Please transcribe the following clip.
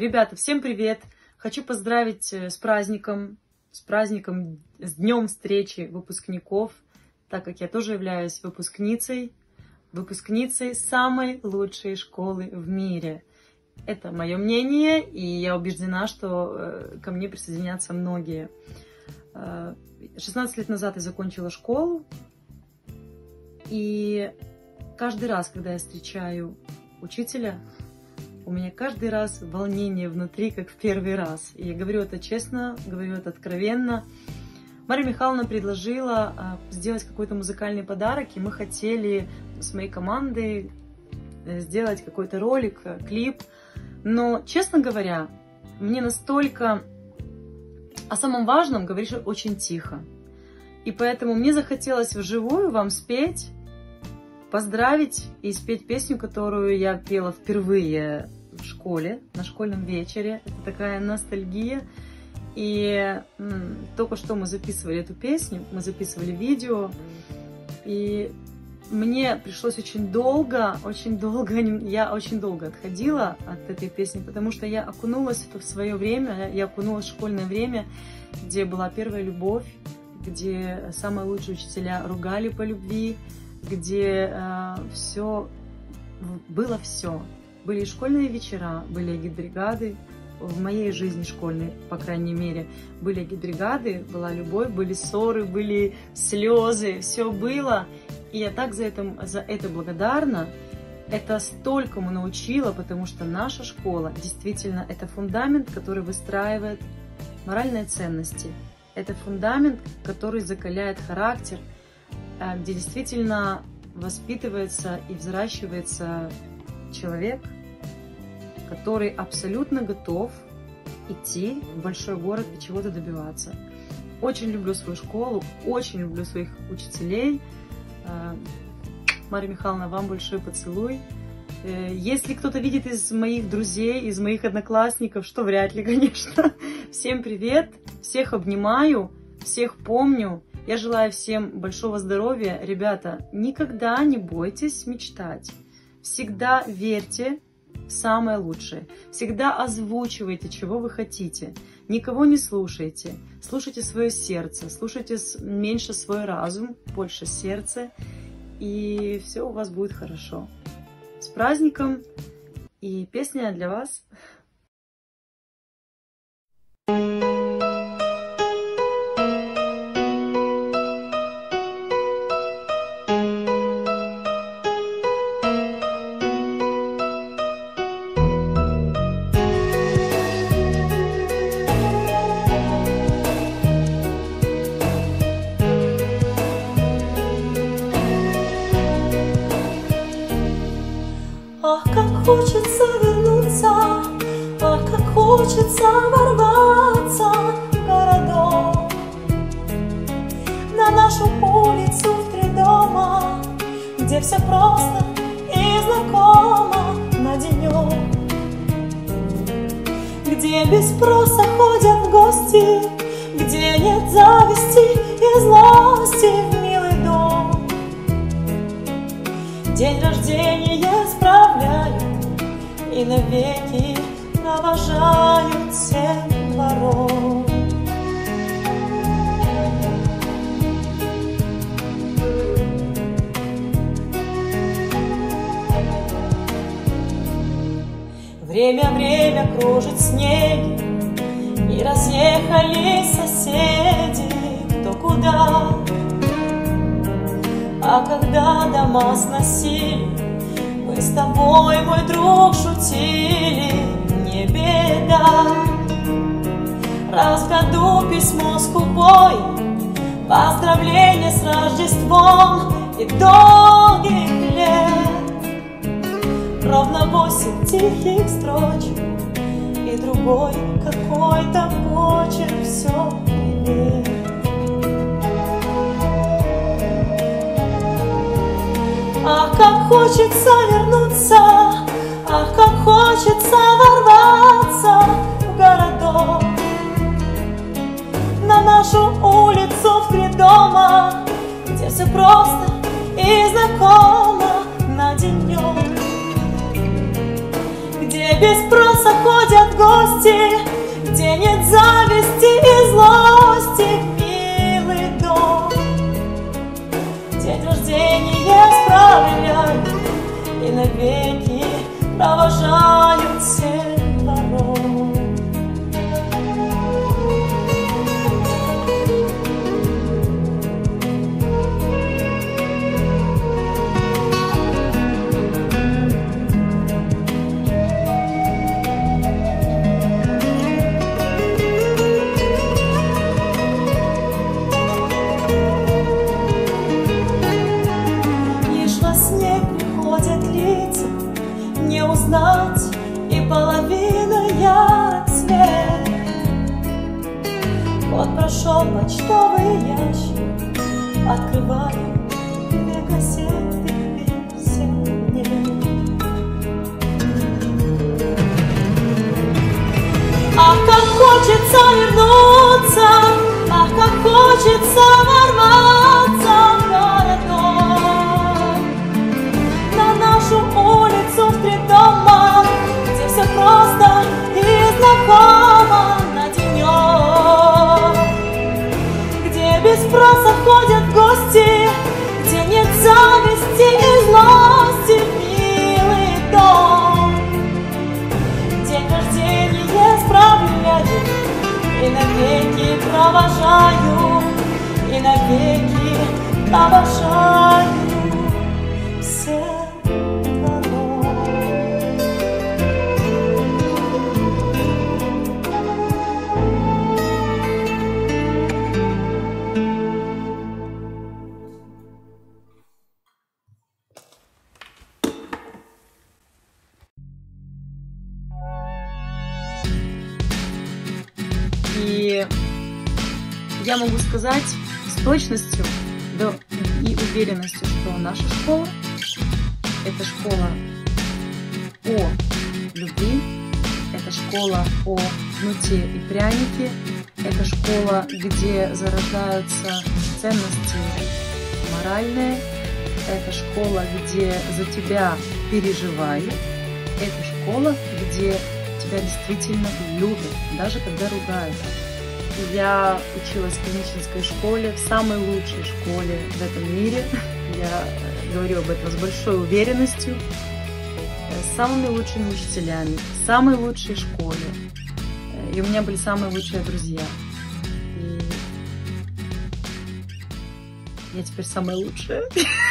Ребята, всем привет! Хочу поздравить с праздником, с днем встречи выпускников, так как я тоже являюсь выпускницей самой лучшей школы в мире. Это мое мнение, и я убеждена, что ко мне присоединятся многие. 16 лет назад я закончила школу, и каждый раз, когда я встречаю учителя, у меня каждый раз волнение внутри, как в первый раз. И я говорю это честно, говорю это откровенно. Мария Михайловна предложила сделать какой-то музыкальный подарок, и мы хотели с моей командой сделать какой-то ролик, клип. Но, честно говоря, мне настолько о самом важном говоришь очень тихо. И поэтому мне захотелось вживую вам спеть, поздравить и спеть песню, которую я пела впервые в школе, на школьном вечере. Это такая ностальгия. И только что мы записывали эту песню, мы записывали видео. И мне пришлось я очень долго отходила от этой песни, потому что я окунулась в свое время, я окунулась в школьное время, где была первая любовь, где самые лучшие учителя ругали по любви, где было все. Были и школьные вечера, были агитбригады. В моей жизни школьной, по крайней мере, были агитбригады, была любовь, были ссоры, были слезы, все было. И я так за это благодарна. Это столькому научило, потому что наша школа действительно это фундамент, который выстраивает моральные ценности. Это фундамент, который закаляет характер, где действительно воспитывается и взращивается человек, который абсолютно готов идти в большой город и чего-то добиваться. Очень люблю свою школу, очень люблю своих учителей. Мария Михайловна, вам большой поцелуй. Если кто-то видит из моих друзей, из моих одноклассников, что вряд ли, конечно, всем привет, всех обнимаю, всех помню. Я желаю всем большого здоровья. Ребята, никогда не бойтесь мечтать. Всегда верьте в самое лучшее. Всегда озвучивайте, чего вы хотите. Никого не слушайте. Слушайте свое сердце. Слушайте меньше свой разум, больше сердце. И все у вас будет хорошо. С праздником! И песня для вас. Ах, как хочется вернуться, ах, как хочется ворваться в городок, на нашу улицу в 3 дома, где все просто и знакомо на денек, где без спроса ходят в гости, где нет зависти и злости в милый дом. День рождения справляют и навеки провожают 7 дворов. Время кружит снеги, и разъехались соседи кто куда. А когда дома сносили, мы с тобой, мой друг, шутили, не беда. Раз в году письмо скупой, поздравление с Рождеством и долгих лет. Ровно 8 тихих строчек и другой какой-то почерк, все привет. Ах, как хочется вернуться, ах, как хочется ворваться в городок, на нашу улицу в 3 дома, где все просто и знакомо на денек, где без спроса ходят гости, где нет зависти и злости, милый дом. День рождения справляют и навеки провожают всех порой. Не узнать, и половина ярок свет. Вот прошел почтовый ящик, открываю две кассеты песен нет. Ах, как хочется вернуться, ах, как хочется ворваться в городок, на нашу улицу в 3 дома, где все просто и знакомо на денек, где без спроса ходят гости, где нет зависти и злости, милый дом. День рождения справляю и навеки провожаю, и навеки провожаю всех. И я могу сказать с точностью и уверенностью, что наша школа – это школа о любви, это школа о кнуте и прянике, это школа, где зарождаются ценности моральные, это школа, где за тебя переживают, это школа, где тебя действительно любят, даже когда ругают. Я училась в Конечинской школе, в самой лучшей школе в этом мире. Я говорю об этом с большой уверенностью. С самыми лучшими учителями, в самой лучшей школе. И у меня были самые лучшие друзья. И я теперь самая лучшая.